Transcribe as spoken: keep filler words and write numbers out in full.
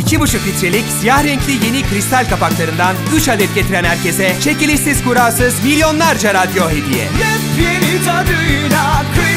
iki buçuk litrelik siyah renkli yeni kristal kapaklarından üç adet getiren herkese çekilişsiz kurasız milyonlarca radyo hediye. Yepyeni tadıyla